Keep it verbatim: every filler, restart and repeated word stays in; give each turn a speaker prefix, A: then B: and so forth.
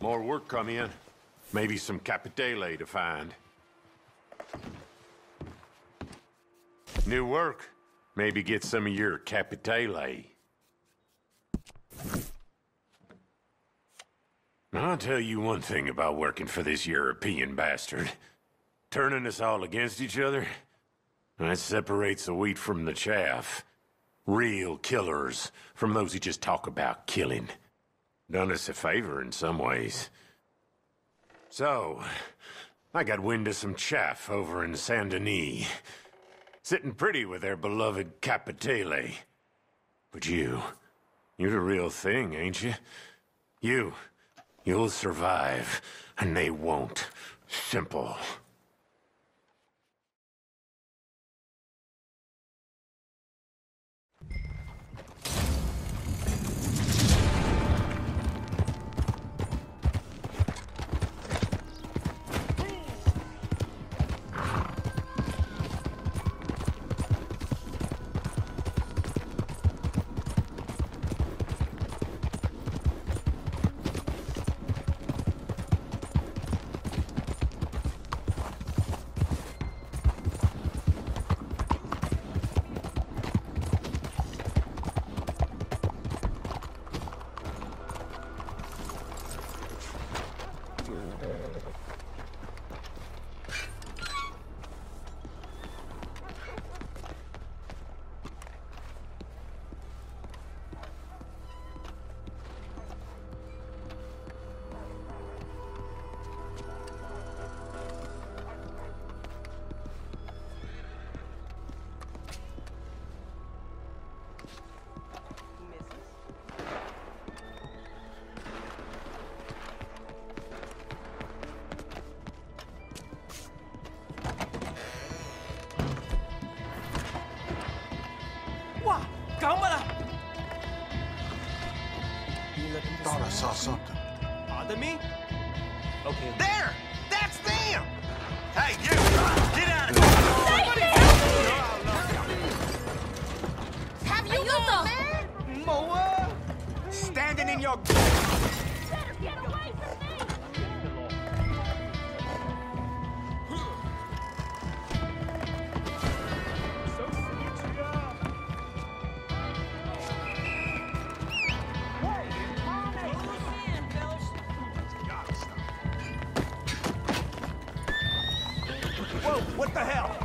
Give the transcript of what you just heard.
A: More work come in. Maybe some Capitale to find. New work. Maybe get some of your Capitale. I'll tell you one thing about working for this European bastard. Turning us all against each other, that separates the wheat from the chaff. Real killers from those who just talk about killing. Done us a favor in some ways. So, I got wind of some chaff over in Saint Denis. Sitting pretty with their beloved Capitale. But you, you're the real thing, ain't you? You, you'll survive, and they won't. Simple.
B: Thought I saw something.
C: Other me? Okay.
D: There! That's them! Hey, you! Get out of here!
E: Have you got man?
D: Moa! Standing in your...
E: Better get away from me!
D: Whoa, what the hell?